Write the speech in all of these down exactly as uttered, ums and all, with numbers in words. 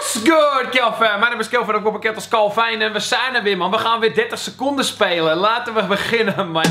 What's good, Kelvin? Mijn naam is Kelvin, ook op bekend als Calvin. En we zijn er weer, man. We gaan weer dertig seconden spelen. Laten we beginnen, man.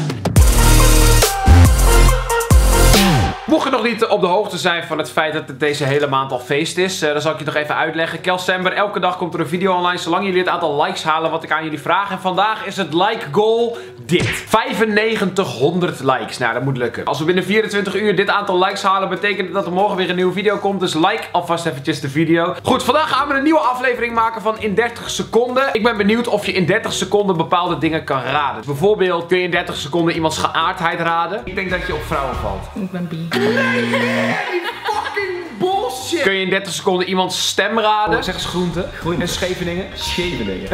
Mocht je nog niet op de hoogte zijn van het feit dat het deze hele maand al feest is, uh, dan zal ik je nog even uitleggen. Kelsember, elke dag komt er een video online, zolang jullie het aantal likes halen wat ik aan jullie vraag. En vandaag is het like goal dit. vijfennegentighonderd likes. Nou, dat moet lukken. Als we binnen vierentwintig uur dit aantal likes halen, betekent dat er morgen weer een nieuwe video komt. Dus like alvast eventjes de video. Goed, vandaag gaan we een nieuwe aflevering maken van in dertig seconden. Ik ben benieuwd of je in dertig seconden bepaalde dingen kan raden. Bijvoorbeeld, kun je in dertig seconden iemands geaardheid raden? Ik denk dat je op vrouwen valt. Ik ben bi. Nee, die fucking bullshit. Kun je in dertig seconden iemands stem raden? Oh, zeg eens groente. Groente. En Scheveningen. Scheveningen.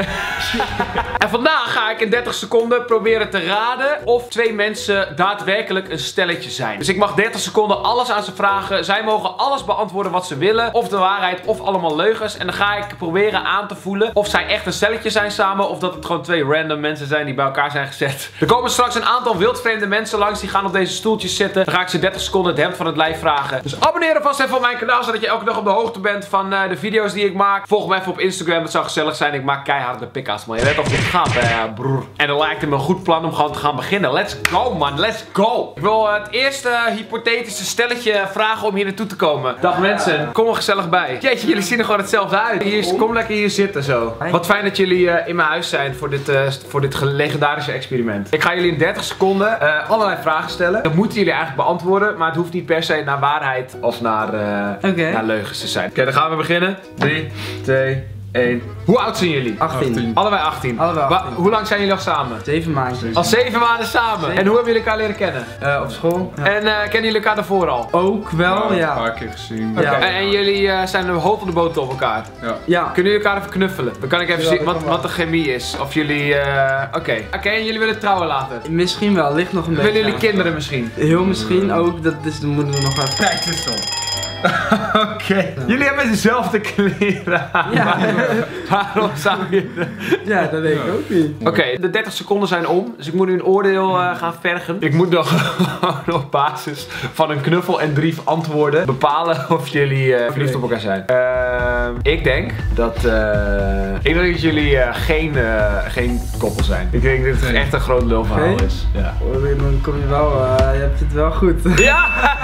En vandaag ga ik in dertig seconden proberen te raden of twee mensen daadwerkelijk een stelletje zijn. Dus ik mag dertig seconden alles aan ze vragen. Zij mogen alles beantwoorden wat ze willen. Of de waarheid of allemaal leugens. En dan ga ik proberen aan te voelen of zij echt een stelletje zijn samen. Of dat het gewoon twee random mensen zijn die bij elkaar zijn gezet. Er komen straks een aantal wildvreemde mensen langs. Die gaan op deze stoeltjes zitten. Dan ga ik ze dertig seconden het hemd van het lijf vragen. Dus abonneer alvast even op mijn kanaal, zodat je elke dag op de hoogte bent van uh, de video's die ik maak. Volg me even op Instagram, het zou gezellig zijn. Ik maak keiharde pika's, man. Je weet toch hoe het gaat, hè, broer. En dan lijkt het me een goed plan om gewoon te gaan beginnen. Let's go, man. Let's go. Ik wil uh, het eerste uh, hypothetische stelletje vragen om hier naartoe te komen. Dag mensen, kom er gezellig bij. Jeetje, jullie zien er gewoon hetzelfde uit. Hier, kom lekker hier zitten zo. Wat fijn dat jullie uh, in mijn huis zijn voor dit, uh, voor dit legendarische experiment. Ik ga jullie in dertig seconden uh, allerlei vragen stellen. Dat moeten jullie eigenlijk beantwoorden, maar het hoeft niet per se naar waarheid of naar, uh, okay. naar leugens te zijn. Oké, okay, dan gaan we beginnen. drie, twee, één. Hoe oud zijn jullie? achttien. Allebei achttien. Allebei achttien. Hoe lang zijn jullie al samen? zeven maanden. Al zeven maanden samen. Zeven. En hoe hebben jullie elkaar leren kennen? Uh, op school. Ja. En uh, kennen jullie elkaar daarvoor al? Ook wel, ja. Een paar keer gezien. Okay. Ja. En, en jullie uh, zijn een hoofd op de boot op elkaar? Ja. Ja. Kunnen jullie elkaar even knuffelen? Dan kan ik even Ja, zien wat, wat de chemie is. Of jullie... Uh... Oké. Okay. Oké, okay, en jullie willen trouwen later? Misschien wel, ligt nog een beetje. Willen jullie kinderen misschien? Heel misschien ook, dat is, dan moeten we nog even... Kijk, dit is dan. Oké. Okay. Ja. Jullie hebben dezelfde kleren aan. Ja. Waarom zou je... Ja, dat weet ik ook niet. Oké, okay, de dertig seconden zijn om. Dus ik moet nu een oordeel uh, gaan vergen. Ik moet nog op basis van een knuffel en drie antwoorden bepalen of jullie uh, verliefd op elkaar zijn. Uh, ik denk dat... Uh, ik denk dat jullie uh, geen, uh, geen koppel zijn. Ik denk dat het echt een groot lulverhaal okay. is. Ja. Dan kom je wel... Uh, je hebt het wel goed. Ja!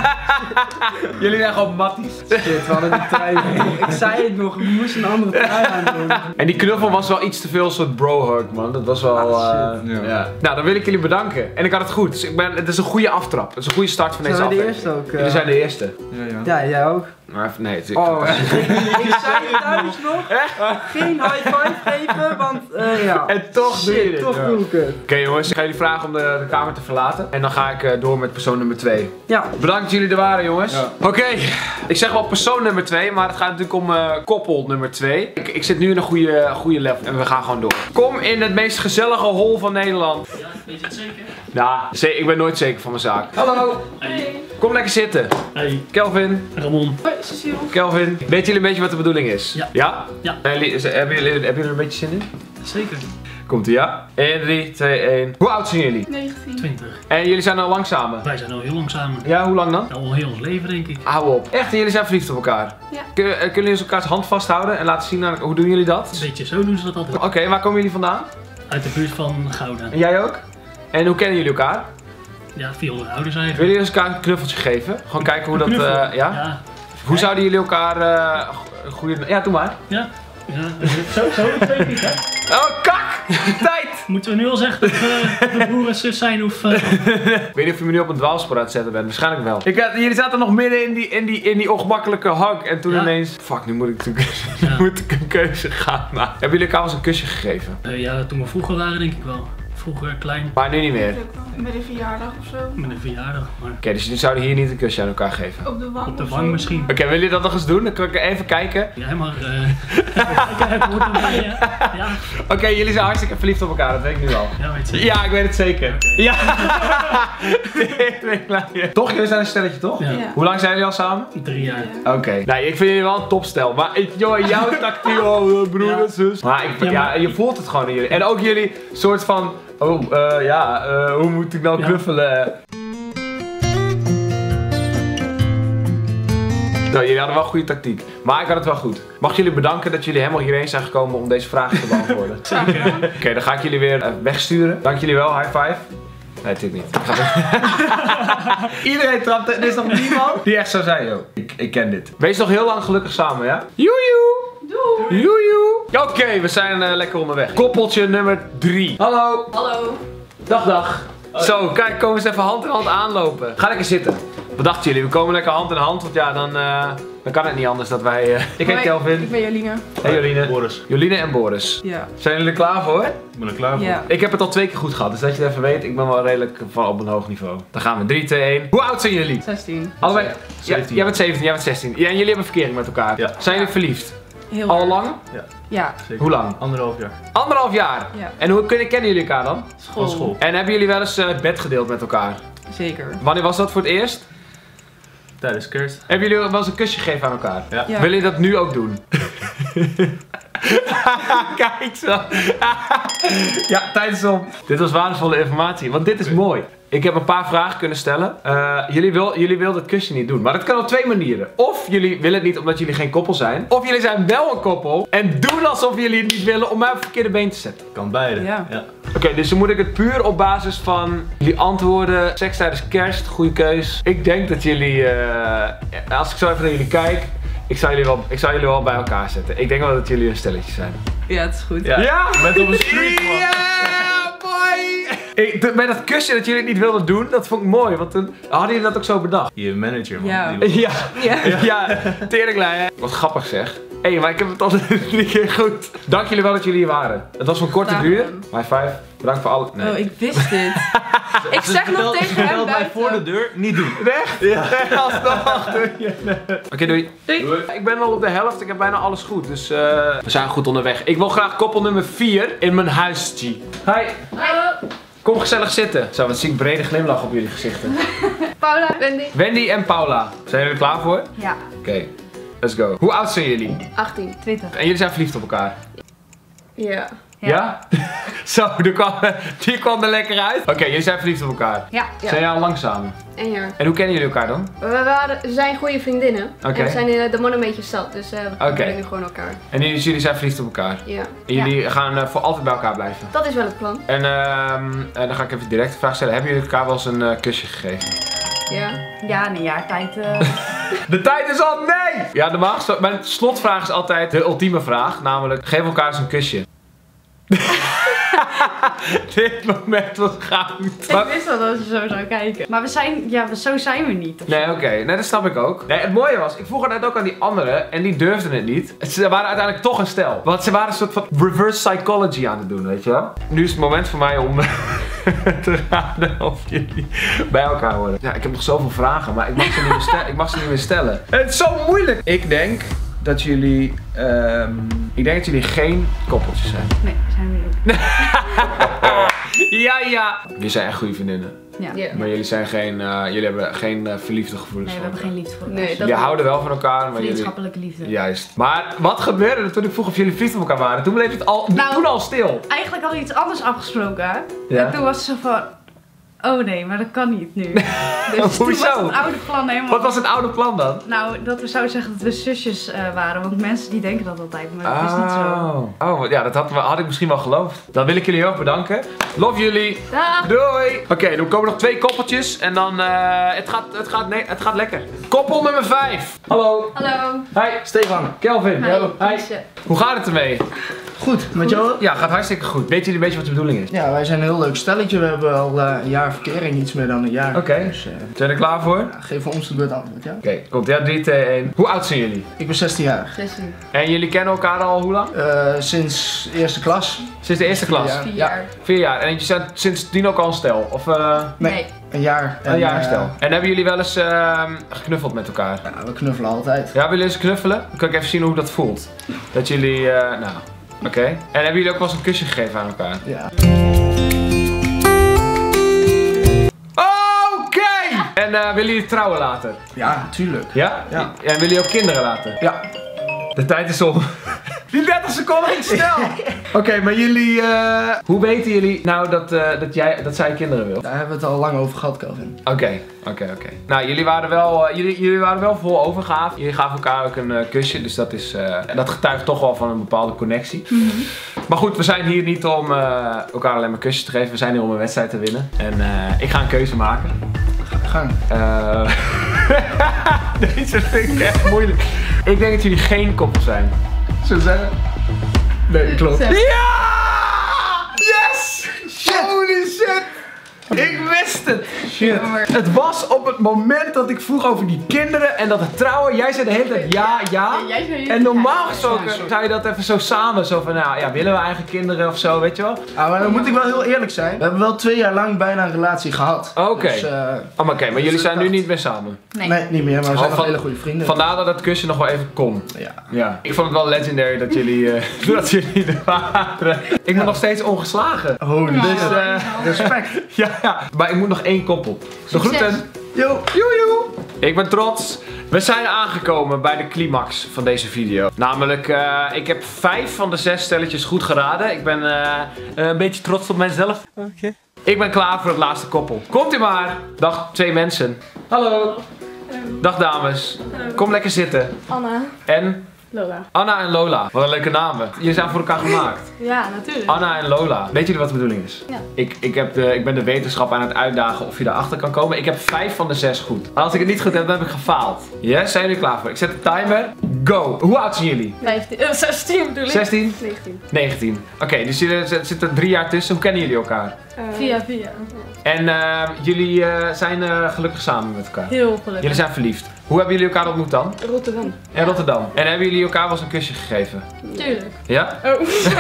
Jullie zijn gewoon matties. Shit, we hadden die trui. Ik zei het nog, we moesten een andere trui aan doen. En die knuffel was wel iets te veel een soort bro-hug, man. Dat was wel... Uh, ah, ja. Ja. Nou, dan wil ik jullie bedanken. En ik had het goed. Dus ik ben, het is een goede aftrap. Het is een goede start van deze aflevering. Zijn wij de eerste ook? Uh... Jullie zijn de eerste. Ja, ja. Ja, jij ook. Maar nee, het is... Oh, ik zei thuis nog geen high five geven, want uh, ja. En toch doe je dit. toch ja. doe ik het. Oké okay, jongens, ik ga jullie vragen om de, de kamer te verlaten. En dan ga ik uh, door met persoon nummer twee. Ja. Bedankt dat jullie er waren, jongens. Ja. Oké, okay. Ik zeg wel persoon nummer twee, maar het gaat natuurlijk om uh, koppel nummer twee. Ik, ik zit nu in een goede, goede level en we gaan gewoon door. Kom in het meest gezellige hol van Nederland. Ja, weet je het zeker? Nou, ik ben nooit zeker van mijn zaak. Hallo. Hey. Kom lekker zitten. Hey. Kelvin. Ramon. Hoi, Cecile. Kelvin. Weten jullie een beetje wat de bedoeling is? Ja. Ja? Ja. En jullie, hebben, jullie, hebben jullie er een beetje zin in? Zeker. Komt ie, ja? één, drie, twee, één. Hoe oud zijn jullie? negentien. twintig. En jullie zijn al lang samen? Wij zijn al heel lang samen. Ja, hoe lang dan? Al heel ons leven, denk ik. Hou op. Echt, en jullie zijn verliefd op elkaar? Ja. Kun, kunnen jullie eens elkaars hand vasthouden en laten zien, naar, hoe doen jullie dat? Een beetje zo doen ze dat altijd. Oké, okay, waar komen jullie vandaan? Uit de buurt van Gouda. En jij ook? En hoe kennen jullie elkaar? Ja, via onze ouders eigenlijk. Willen jullie eens elkaar een knuffeltje geven? Gewoon kijken hoe dat... Uh, ja? Ja. Hoe zouden jullie elkaar... Uh, goede... Ja, doe maar. Ja. Ja. Zo, zo, dat weet ik niet, hè. Oh, kak! Tijd! Moeten we nu al zeggen dat we de broer en zus zijn of... Uh... Ik weet niet of je me nu op een dwaalspoor aan het zetten bent. Waarschijnlijk wel. Ik had, jullie zaten nog midden in die, in die, in die ongemakkelijke hug. En toen ja. ineens... Fuck, nu moet ik, natuurlijk, ja. nu moet ik een keuze gaan maken. Hebben jullie elkaar eens een kusje gegeven? Uh, ja, toen we vroeger waren denk ik wel. Vroeger klein. Maar nu niet meer? Met een verjaardag of zo. Met een verjaardag. Maar... Oké, okay, dus jullie zouden hier niet een kusje aan elkaar geven? Op de wang. Op de wang misschien. Oké, okay, willen jullie dat nog eens doen? Dan kan ik even kijken. Ja, maar... Uh... ik hoort erbij, ja. ja. Oké, okay, jullie zijn hartstikke verliefd op elkaar, dat weet ik nu al. Ja, weet je. Ja, ik weet het zeker. Okay. Ja! Toch, jullie zijn een stelletje, toch? Ja. Ja. Hoe lang zijn jullie al samen? Drie jaar. Ja. Oké. Okay. Nou, ik vind jullie wel een topstel. Maar ik, joh, jouw tactiek, oh, broer en ja. zus. Maar ik, ja, ja, je voelt het gewoon in jullie. En ook jullie soort van, oh, uh, ja, uh, hoe moet ik nou knuffelen? Ja. Nou, jullie hadden wel een goede tactiek. Maar ik had het wel goed. Mag jullie bedanken dat jullie helemaal hierheen zijn gekomen om deze vragen te beantwoorden. Oké, okay, dan ga ik jullie weer uh, wegsturen. Dank jullie wel, high five. Nee, natuurlijk niet. Iedereen trapt, er is nog niemand die echt zo zei, joh. Ik, ik ken dit. Wees nog heel lang gelukkig samen, ja? Joejoe! Doei! Joejoe! Oké, okay, we zijn uh, lekker onderweg. Koppeltje nummer drie. Hallo! Hallo! Dag, dag! Oh, ja. Zo, kijk, komen eens even hand in hand aanlopen. Ga lekker zitten. Wat dachten jullie? We komen lekker hand in hand, want ja, dan, uh, dan kan het niet anders dat wij... Uh... Ik heet Kelvin. Ik ben Joline. Hey Joline. Boris. Joline en Boris. Ja. Zijn jullie er klaar voor? Ik ben er klaar voor. Ja. Ik heb het al twee keer goed gehad, dus dat je het even weet, ik ben wel redelijk van op een hoog niveau. Dan gaan we. drie, twee, één. Hoe oud zijn jullie? zestien. Allebei? zeventien. Ja, jij bent zeventien, jij bent zestien. Ja, en jullie hebben verkering met elkaar. Ja. Zijn jullie verliefd? Heel Al erg. lang? Ja. Zeker. Hoe lang? Anderhalf jaar. Anderhalf jaar? Ja. En hoe kennen kennen jullie elkaar dan? School. Van school. En hebben jullie wel eens uh, het bed gedeeld met elkaar? Zeker. Wanneer was dat voor het eerst? Tijdens kerst. Hebben jullie wel eens een kusje gegeven aan elkaar? Ja. Ja. Willen jullie dat nu ook doen? Kijk zo. Ja, tijd is om. Dit was waardevolle informatie, want dit is mooi. Ik heb een paar vragen kunnen stellen. Uh, jullie, wil, jullie wilden het kusje niet doen, maar dat kan op twee manieren. Of jullie willen het niet omdat jullie geen koppel zijn. Of jullie zijn wel een koppel en doen alsof jullie het niet willen om mij op het verkeerde been te zetten. Kan beide. Ja. Ja. Oké, okay, dus dan moet ik het puur op basis van jullie antwoorden. Seks tijdens kerst, goede keus. Ik denk dat jullie, uh, als ik zo even naar jullie kijk, ik zou jullie, wel, ik zou jullie wel bij elkaar zetten. Ik denk wel dat jullie een stelletje zijn. Ja, het is goed. Ja. Ja? Je bent op een streak, man. Ja, boy! Ik, de- bij dat kusje dat jullie het niet wilden doen, dat vond ik mooi. Want toen hadden jullie dat ook zo bedacht. Je manager, man. Ja. Die- Ja, Ja. ja, teringlijn, hè. Wat grappig zeg. Hé, hey, maar ik heb het altijd drie keer goed. Dank jullie wel dat jullie hier waren. Het was van korte Graag duur. gedaan. High five. Bedankt voor alle... Nee. Oh, ik wist dit. Ik Ze zeg nog vertelt- tegen ze hem vertelt mij buiten. voor de deur, niet doen. Echt? Ja. Alsnog. Oké, okay, doei. Doei. Ik ben al op de helft, ik heb bijna alles goed. Dus uh, we zijn goed onderweg. Ik wil graag koppel nummer vier in mijn huisje. Hi. Hallo! Kom gezellig zitten. Zo, wat zie ik brede glimlach op jullie gezichten. Paula, Wendy. Wendy en Paula. Zijn jullie er klaar voor? Ja. Oké, okay, let's go. Hoe oud zijn jullie? achttien. twintig. En jullie zijn verliefd op elkaar? Ja. Ja? Ja? Zo, die kwam, die kwam er lekker uit. Oké, okay, jullie zijn verliefd op elkaar. Ja. Zijn jullie al lang samen? Een jaar. En hoe kennen jullie elkaar dan? We, waren, we zijn goede vriendinnen. Oké. En we zijn in de mannen een beetje zat, dus uh, we Oké. okay. nu gewoon elkaar. En jullie, jullie zijn verliefd op elkaar? Ja. En jullie gaan uh, voor altijd bij elkaar blijven? Dat is wel het plan. En uh, uh, dan ga ik even direct de vraag stellen. Hebben jullie elkaar wel eens een uh, kusje gegeven? Ja. Ja, een jaar tijd. Uh... De tijd is al nee! Ja, de maagste, mijn slotvraag is altijd de ultieme vraag. Namelijk, geef elkaar eens een kusje. Dit moment was goud. Ik wist wel dat je zo zou kijken. Maar we zijn, ja, we- zo zijn we niet. of Nee, zo. oké. Okay. Nee, dat snap ik ook. Nee, het mooie was, ik vroeg het net ook aan die anderen en die durfden het niet. Ze waren uiteindelijk toch een stel. Want ze waren een soort van reverse psychology aan het doen, weet je wel. Nu is het moment voor mij om te raden of jullie bij elkaar horen. Ja, ik heb nog zoveel vragen, maar ik mag ze niet meer, stel ik mag ze niet meer stellen. Het is zo moeilijk. Ik denk dat jullie, um, ik denk dat jullie geen koppeltjes zijn. Nee, zijn we niet. Ja, ja. Jullie zijn echt goede vriendinnen. Ja. Ja. Maar jullie zijn geen, uh, jullie hebben geen uh, verliefde gevoelens Nee, we voor hebben geen liefde voor elkaar. Nee, dat Jullie houden wel van elkaar, maar jullie... Vriendschappelijke liefde. Juist. Maar wat gebeurde er toen ik vroeg of jullie verliefd op elkaar waren? Toen bleef het al, Nou, toen al stil. Eigenlijk hadden we iets anders afgesproken. Hè? Ja. En toen was het zo van... Oh nee, maar dat kan niet nu. Dus toen Hoezo? was het oude plan helemaal... Wat was het oude plan dan? Nou, dat we zouden zeggen dat we zusjes uh, waren. Want mensen die denken dat altijd, maar dat is niet zo. Oh, oh ja, dat had, had ik misschien wel geloofd. Dan wil ik jullie heel erg bedanken. Love jullie. Dag. Doei. Oké, okay, dan komen nog twee koppeltjes. En dan, uh, het, gaat, het, gaat, nee, het gaat lekker. Koppel nummer vijf. Hallo. Hallo. Hi. Stefan. Kelvin. Hi. Hi. Hoe gaat het ermee? Goed, met jou? Ja, gaat hartstikke goed. Weet jullie een beetje wat de bedoeling is? Ja, wij zijn een heel leuk stelletje. We hebben al uh, een jaar verkering, iets meer dan een jaar. Oké. Dus uh, Zijn er klaar voor? Oké, ja, geef ons de beurt antwoord, ja? okay, komt ja, drie, twee, één. Hoe oud zijn jullie? Ik ben zestien jaar. zestien. En jullie kennen elkaar al hoe lang? Uh, sinds eerste klas. Sinds de eerste klas? Ja. Vier Ja. jaar. Vier jaar. En je zijn sindsdien ook al een stel? Of uh, Nee, Nee. een jaar. een jaar een uh, stel? En hebben jullie wel eens uh, geknuffeld met elkaar? Ja, we knuffelen altijd. Ja, willen jullie eens knuffelen? Dan kan ik even zien hoe dat voelt. Dat jullie, uh, nou, oké. Okay. En hebben jullie ook wel eens een kusje gegeven aan elkaar? Ja. Oké! Okay. En uh, willen jullie trouwen later? Ja, tuurlijk. Ja? Ja. En willen jullie ook kinderen laten? Ja. De tijd is om. Die dertig seconden ging snel. Oké, okay, maar jullie... Uh... Hoe weten jullie nou dat, uh, dat, jij, dat zij kinderen wil? Daar hebben we het al lang over gehad, Calvin. Oké, okay, oké, okay, oké. Okay. Nou, jullie waren, wel, uh, jullie, jullie waren wel vol overgave. Jullie gaven elkaar ook een uh, kusje, dus dat, is, uh, dat getuigt toch wel van een bepaalde connectie. Mm-hmm. Maar goed, we zijn hier niet om uh, elkaar alleen maar kusjes te geven. We zijn hier om een wedstrijd te winnen. En uh, ik ga een keuze maken. Gang. Uh... Deze vind ik echt moeilijk. Ik denk dat jullie geen koppel zijn. Zullen we zeggen? Nee, klopt. Ja! Yes! Shit. Holy shit! Ik wist het! Shit. Het was op het moment dat ik vroeg over die kinderen en dat het trouwen. Jij zei de hele tijd ja, ja. En normaal gesproken zou je dat even zo samen, zo van nou ja, willen we eigenlijk kinderen of zo, weet je wel? Ah, maar dan moet ik wel heel eerlijk zijn. We hebben wel twee jaar lang bijna een relatie gehad. Oké. Okay. Dus, uh, oh, maar, okay, maar jullie zijn nu niet meer samen? Nee. Nee, niet meer, maar we zijn oh, nog hele goede vrienden. Vandaar dat het kusje nog wel even kon. Ja. Ja. Ik vond het wel legendary dat jullie, uh, dat jullie er waren. Ik ben ja. nog steeds ongeslagen. Holy dus, uh, respect. Ja, ja, maar ik moet nog één koppel. De groeten. Yo. Joejoe. Ik ben trots. We zijn aangekomen bij de climax van deze video. Namelijk, uh, ik heb vijf van de zes stelletjes goed geraden. Ik ben uh, een beetje trots op mezelf. Oké. Okay. Ik ben klaar voor het laatste koppel. Komt u maar. Dag twee mensen. Hallo. Hallo. Dag dames. Hallo. Kom lekker zitten. Anna. En? Lola. Anna en Lola. Wat een leuke namen. Jullie zijn voor elkaar gemaakt. Ja, natuurlijk. Anna en Lola. Weet jullie wat de bedoeling is? Ja. Ik, ik, heb de, ik ben de wetenschap aan het uitdagen of je erachter kan komen. Ik heb vijf van de zes goed. Als ik het niet goed heb, dan heb ik gefaald. Yes, zijn jullie klaar voor? Ik zet de timer. Go. Hoe oud zijn jullie? vijftien. Uh, zestien bedoel ik. zestien? negentien. negentien. Oké, okay, dus jullie zitten drie jaar tussen. Hoe kennen jullie elkaar? Uh, via via. En uh, jullie uh, zijn uh, gelukkig samen met elkaar? Heel gelukkig. Jullie zijn verliefd. Hoe hebben jullie elkaar ontmoet dan? Rotterdam. In Rotterdam. En hebben jullie elkaar wel eens een kusje gegeven? Tuurlijk. Ja? Oh.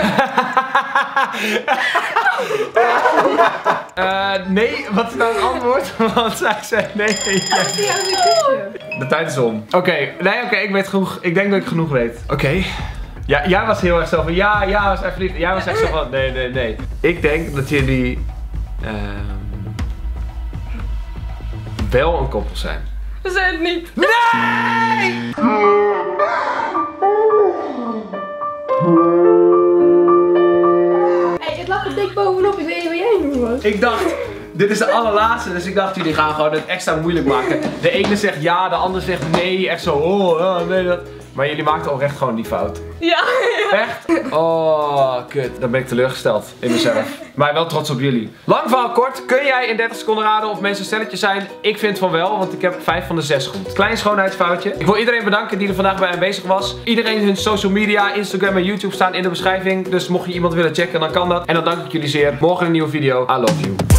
uh, nee, wat is nou het antwoord? Want zij zei nee. Ja. De tijd is om. Oké, okay. nee, oké, okay, ik weet genoeg. Ik denk dat ik genoeg weet. Oké. Okay. Ja, jij was heel erg zo van ja, ja, was echt verliefd. Jij was echt zo van nee, nee, nee. Ik denk dat jullie uh, wel een koppel zijn. We zijn het niet. Nee! Hey, het lag er dik bovenop. Ik weet niet wat jij doen was. Ik dacht, dit is de allerlaatste, dus ik dacht jullie gaan gewoon het extra moeilijk maken. De ene zegt ja, de ander zegt nee. Echt zo, oh, oh nee, dat. Maar jullie maakten oprecht gewoon die fout. Ja, ja. Echt? Oh, kut. Dan ben ik teleurgesteld in mezelf. Maar wel trots op jullie. Lang verhaal kort. Kun jij in dertig seconden raden of mensen een stelletje zijn? Ik vind van wel, want ik heb vijf van de zes goed. Klein schoonheidsfoutje. Ik wil iedereen bedanken die er vandaag bij aanwezig was. Iedereen hun social media, Instagram en YouTube staan in de beschrijving. Dus mocht je iemand willen checken, dan kan dat. En dan dank ik jullie zeer. Morgen een nieuwe video. I love you.